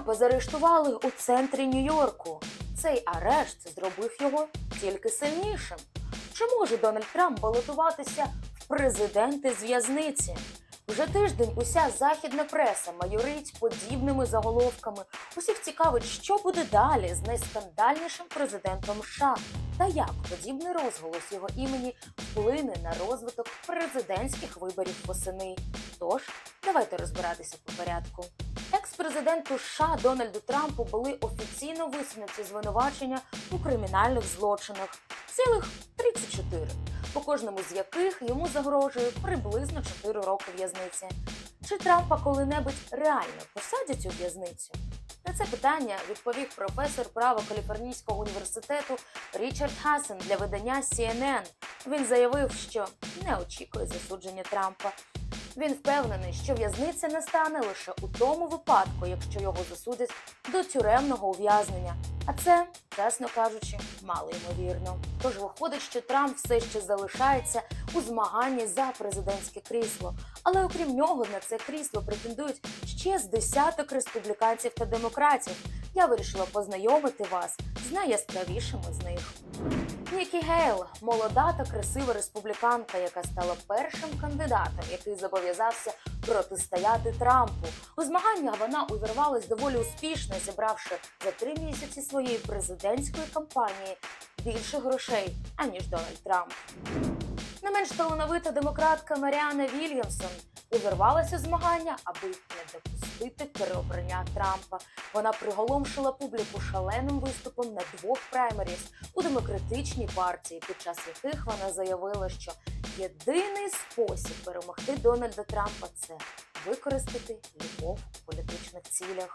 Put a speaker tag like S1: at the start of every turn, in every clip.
S1: Трампа заарештували у центрі Нью-Йорку. Цей арешт зробив його тільки сильнішим. Чи може Дональд Трамп балотуватися в президенти з в'язниці? Вже тиждень уся західна преса майорить подібними заголовками. Усіх цікавить, що буде далі з найскандальнішим президентом США та як подібний розголос його імені вплине на розвиток президентських виборів восени. Тож, давайте розбиратися по порядку. Екс-президенту США Дональду Трампу були офіційно висунуті звинувачення у кримінальних злочинах. Цілих 34, по кожному з яких йому загрожує приблизно 4 роки в'язниці. Чи Трампа коли-небудь реально посадять у в'язницю? На це питання відповів професор права Каліфорнійського університету Річард Хасен для видання CNN. Він заявив, що не очікує засудження Трампа. Він впевнений, що в'язниця не стане лише у тому випадку, якщо його засудять до тюремного ув'язнення. А це, чесно кажучи, мало ймовірно. Тож виходить, що Трамп все ще залишається у змаганні за президентське крісло. Але окрім нього на це крісло претендують ще з десяток республіканців та демократів. Я вирішила познайомити вас з найяскравішими з них. Нікі Гейл – молода та красива республіканка, яка стала першим кандидатом, який зобов'язався протистояти Трампу. У змагання вона увірвалась доволі успішно, зібравши за 3 місяці своєї президентської кампанії більше грошей, аніж Дональд Трамп. Не менш талановита демократка Маріанна Вільямсон увірвалася у змагання, аби не допустити переобрання Трампа. Вона приголомшила публіку шаленим виступом на 2 праймеріс у демократичній партії, під час яких вона заявила, що єдиний спосіб перемогти Дональда Трампа – це використати любов у політичних цілях.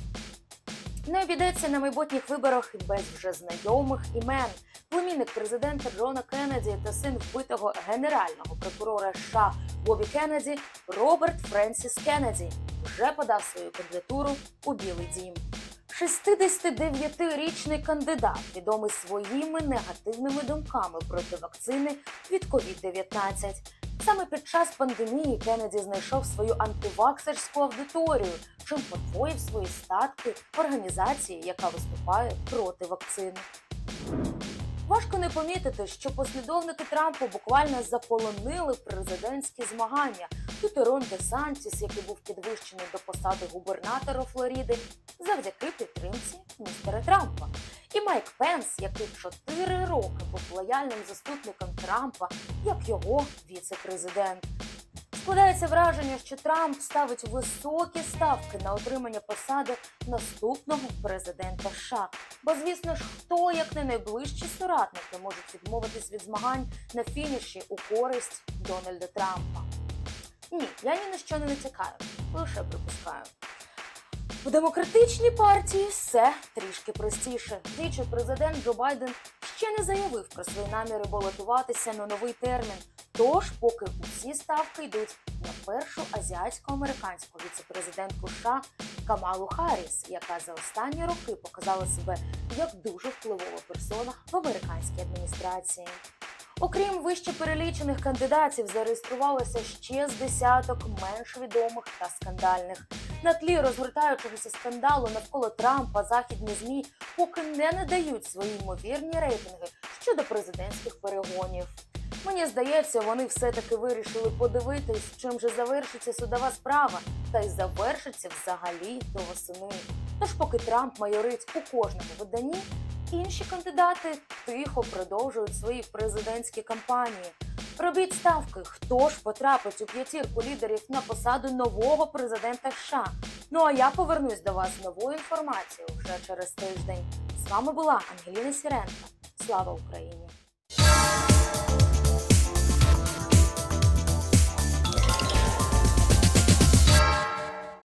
S1: Не обійдеться на майбутніх виборах і без вже знайомих імен. Племінник президента Джона Кеннеді та син вбитого генерального прокурора США Бобі Кеннеді Роберт Френсіс Кеннеді вже подав свою кандидатуру у Білий дім. 69-річний кандидат відомий своїми негативними думками проти вакцини від COVID-19. Саме під час пандемії Кеннеді знайшов свою антиваксерську аудиторію, чим подвоїв свої статки в організації, яка виступає проти вакцини. Важко не помітити, що послідовники Трампа буквально заполонили президентські змагання. Тут і Рон Де-Сантіс, який був підвищений до посади губернатора Флориди завдяки підтримці містера Трампа. І Майк Пенс, який 4 роки був лояльним заступником Трампа, як його віце-президент. Складається враження, що Трамп ставить високі ставки на отримання посади наступного президента США. Бо, звісно ж, хто, як не найближчі соратники, можуть відмовитись від змагань на фініші у користь Дональда Трампа. Ні, я ні на що не натякаю, лише припускаю. У демократичній партії все трішки простіше. Віце-президент Джо Байден ще не заявив про свої наміри балотуватися на новий термін. Тож, поки усі ставки йдуть на першу азіатсько-американську віце-президентку США Камалу Харріс, яка за останні роки показала себе як дуже впливова персона в американській адміністрації. Окрім вище перелічених кандидатів, зареєструвалося ще з десяток менш відомих та скандальних. На тлі розгортаючогося скандалу навколо Трампа західні ЗМІ поки не надають свої ймовірні рейтинги щодо президентських перегонів. Мені здається, вони все-таки вирішили подивитись, чим же завершиться судова справа, та й завершиться взагалі до восени. Тож поки Трамп майорить у кожному виданні, інші кандидати тихо продовжують свої президентські кампанії. Робіть ставки, хто ж потрапить у 5-ку лідерів на посаду нового президента США. Ну а я повернусь до вас з новою інформацією вже через тиждень. З вами була Ангеліна Сіренко. Слава Україні!